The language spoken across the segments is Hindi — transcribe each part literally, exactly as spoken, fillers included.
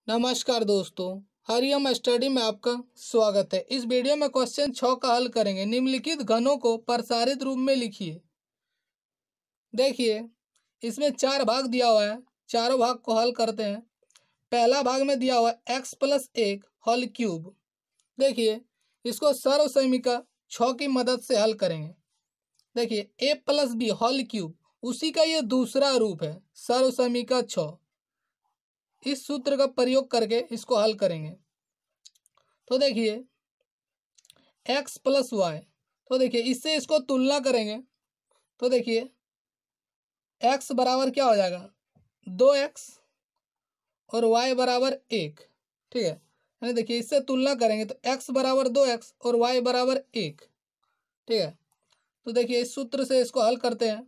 नमस्कार दोस्तों, हरिओम स्टडी में आपका स्वागत है। इस वीडियो में क्वेश्चन छः का हल करेंगे। निम्नलिखित घनों को प्रसारित रूप में लिखिए। देखिए, इसमें चार भाग दिया हुआ है, चारों भाग को हल करते हैं। पहला भाग में दिया हुआ है एक्स प्लस एक होल क्यूब। देखिए, इसको सर्वसमीका छः की मदद से हल करेंगे। देखिए, A plus B whole cube, उसी का ये दूसरा रूप है, सर्वसमीका छः। इस सूत्र का प्रयोग करके इसको हल करेंगे। तो देखिए x प्लस वाई, तो देखिए इससे इसको तुलना करेंगे। तो देखिए x बराबर क्या हो जाएगा, दो एक्स और y बराबर एक। ठीक है, यानी देखिए इससे तुलना करेंगे तो x बराबर दो एक्स और y बराबर एक। ठीक है, तो देखिए इस सूत्र से इसको हल करते हैं।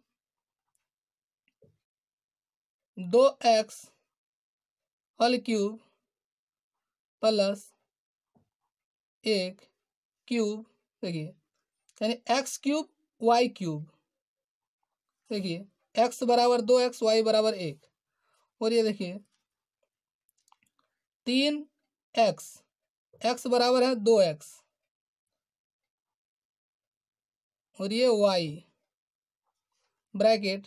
दो एक्स होल क्यूब प्लस एक क्यूब, देखिए यानी एक्स क्यूब वाई क्यूब। देखिए x बराबर दो एक्स, वाई बराबर एक, और ये देखिए तीन एक्स, एक्स बराबर है दो एक्स, और ये y ब्रैकेट,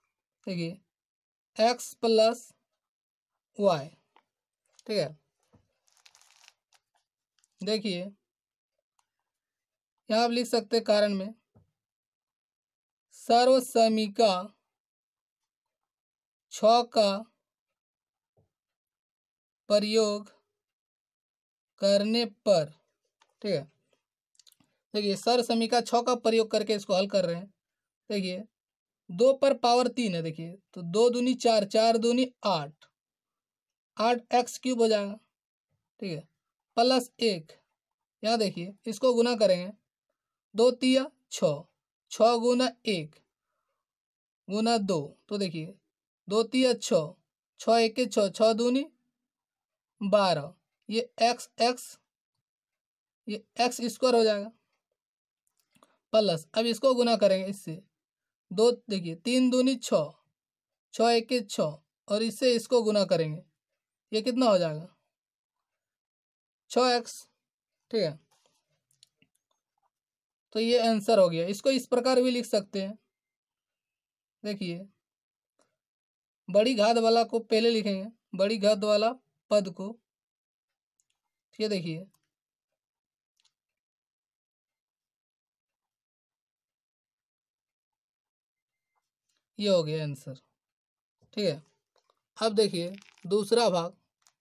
देखिए x प्लस वाई। ठीक है, देखिए यहाँ आप लिख सकते हैं कारण में सर्वसमीका छः का प्रयोग करने पर। ठीक है, देखिए सर्वसमीका छः का प्रयोग करके इसको हल कर रहे हैं। देखिए दो पर पावर तीन है, देखिए तो दो दूनी चार, चार दूनी आठ, आठ एक्स क्यूब हो जाएगा। ठीक है, प्लस एक, यहाँ देखिए इसको गुना करेंगे, दो तिया छः, छः गुना एक गुना दो, तो देखिए दो तिया छः, छः एक के छः, छः दूनी बारह, ये एक्स एक्स ये एक्स स्क्वायर हो जाएगा। प्लस अब इसको गुना करेंगे इससे, दो देखिए तीन दूनी छः, छः एक के छः, और इससे इसको गुना करेंगे, ये कितना हो जाएगा, छः एक्स। ठीक है, तो ये आंसर हो गया। इसको इस प्रकार भी लिख सकते हैं। देखिए बड़ी घात वाला को पहले लिखेंगे, बड़ी घात वाला पद को। ये देखिए ये हो गया आंसर। ठीक है, अब देखिए दूसरा भाग।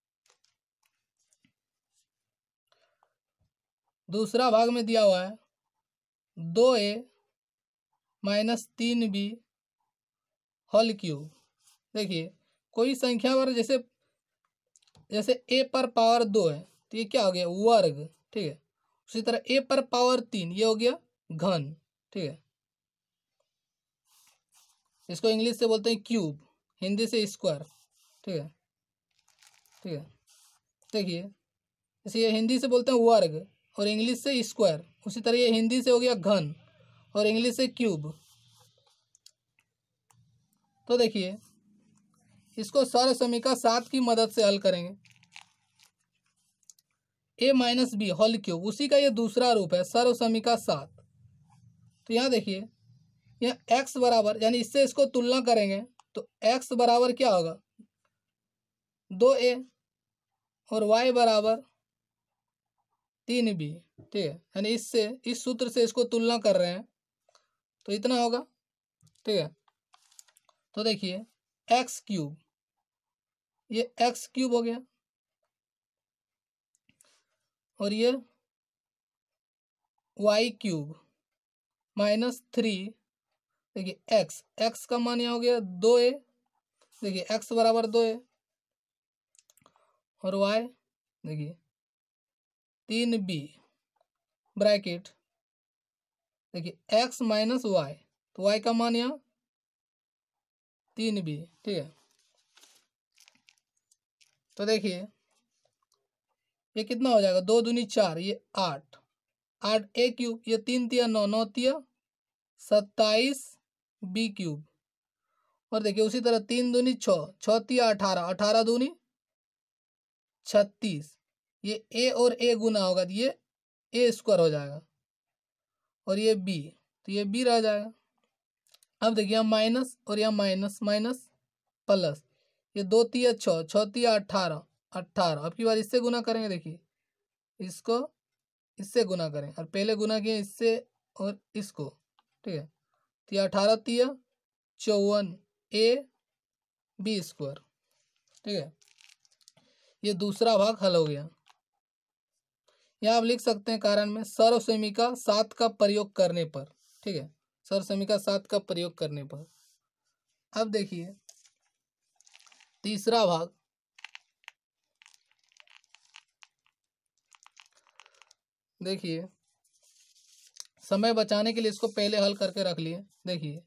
दूसरा भाग में दिया हुआ है दो ए माइनस तीन बी होल क्यूब। देखिए कोई संख्या पर जैसे जैसे ए पर पावर दो है तो ये क्या हो गया, वर्ग। ठीक है, उसी तरह ए पर पावर तीन, ये हो गया घन। ठीक है, इसको इंग्लिश से बोलते हैं क्यूब, हिंदी से स्क्वायर। ठीक है, ठीक है, देखिए जैसे ये हिंदी से बोलते हैं वर्ग और इंग्लिश से स्क्वायर, उसी तरह ये हिंदी से हो गया घन और इंग्लिश से क्यूब। तो देखिए इसको सर्वसमीका सात की मदद से हल करेंगे। A minus B whole cube, उसी का ये दूसरा रूप है, सर्वसमीका सात। तो यहाँ देखिए यहाँ एक्स बराबर, यानी इससे इसको तुलना करेंगे तो एक्स बराबर क्या होगा, दो ए, और वाई बराबर तीन बी। ठीक है, यानी इससे इस सूत्र से इसको तुलना कर रहे हैं तो इतना होगा। ठीक है, तो देखिए एक्स क्यूब, ये एक्स क्यूब हो गया, और ये वाई क्यूब माइनस थ्री, देखिए एक्स, एक्स का मान यहाँ हो गया दो ए, देखिए एक्स बराबर दो ए, और वाई देखिए तीन बी ब्रैकेट, देखिए एक्स माइनस वाई, तो वाई का मान यहाँ तीन बी। ठीक है, तो देखिए ये कितना हो जाएगा, दो दूनी चार, ये आठ, आठ ए क्यूब, ये तीन तिया नौ, नौ तिया सत्ताईस बी क्यूब, और देखिए उसी तरह तीन दूनी छः, छः तिया अठारह, अठारह दूनी छत्तीस, ये ए और ए गुना होगा तो ये ए स्क्वायर हो जाएगा, और ये बी, तो ये बी रह जाएगा। अब देखिए यहाँ माइनस और यहाँ माइनस माइनस प्लस, ये दो तिया छः, छः तिया अट्ठारह, अट्ठारह। अब की बार इससे गुना करेंगे, देखिए इसको इससे गुना करें, और पहले गुना किए इससे और इसको, ठीक है। तो ये अठारह तिया चौवन, ए बी स्क्वायर, ठीक है। ये दूसरा भाग हल हो गया। यहाँ आप लिख सकते हैं कारण में सर्वसमीका सात का प्रयोग करने पर, ठीक है, सर्वसमीका सात का प्रयोग करने पर। अब देखिए तीसरा भाग, देखिए समय बचाने के लिए इसको पहले हल करके रख लिए। देखिए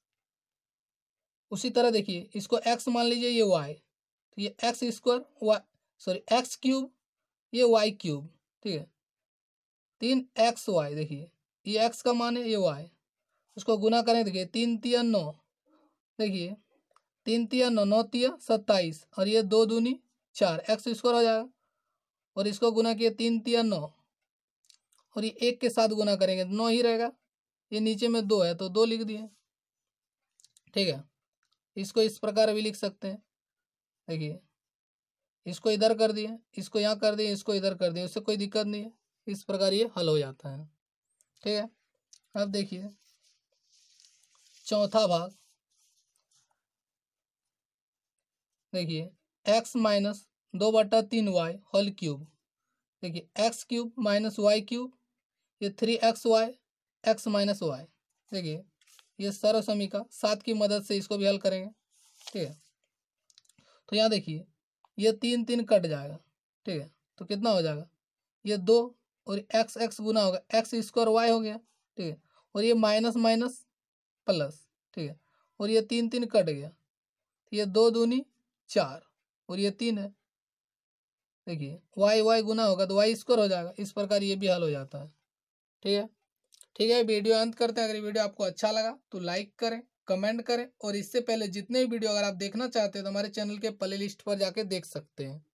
उसी तरह देखिए इसको x मान लीजिए, ये y, तो ये x square y sorry x cube, ये वाई क्यूब, ठीक है। तीन एक्स वाई, देखिए ये x का मान है, ये y, उसको गुना करें, देखिए तीन तिया नौ, देखिए तीन तिया नौ, नौ तिया सत्ताईस, और ये दो दूनी चार, एक्स स्क्वायर हो जाएगा। और इसको गुना किए तीन तिया नौ, और ये एक के साथ गुना करेंगे तो नौ ही रहेगा। ये नीचे में दो है तो दो लिख दिए, ठीक है। इसको इस प्रकार भी लिख सकते हैं, देखिए इसको इधर कर दिए, इसको यहाँ कर दिए, इसको इधर कर दिए, उससे कोई दिक्कत नहीं है। इस प्रकार ये हल हो जाता है, ठीक है। अब देखिए चौथा भाग, देखिए एक्स माइनस दो बटा तीन वाई होल क्यूब, देखिए x cube minus y cube, ये three x y x minus y. देखिए ये सर्व समीका सात की मदद से इसको भी हल करेंगे, ठीक है। तो यहाँ देखिए ये तीन तीन कट जाएगा, ठीक है, तो कितना हो जाएगा, ये दो और एक्स एक्स गुना होगा, एक्स स्क्वायर वाई हो गया, ठीक है। और ये माइनस माइनस प्लस, ठीक है, और ये तीन तीन कट गया, तो ये दो दूनी चार, और ये तीन है, देखिए वाई वाई गुना होगा तो वाई स्क्वायर हो जाएगा। इस प्रकार ये भी हल हो जाता है, ठीक है। ठीक है, वीडियो अंत करते हैं। अगर वीडियो आपको अच्छा लगा तो लाइक करें, कमेंट करें, और इससे पहले जितने भी वीडियो अगर आप देखना चाहते हैं तो हमारे चैनल के प्ले लिस्ट पर जाके देख सकते हैं।